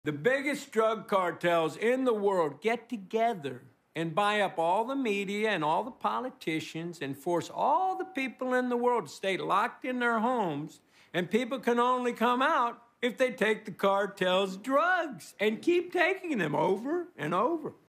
The biggest drug cartels in the world get together and buy up all the media and all the politicians and force all the people in the world to stay locked in their homes, and people can only come out if they take the cartel's drugs and keep taking them over and over.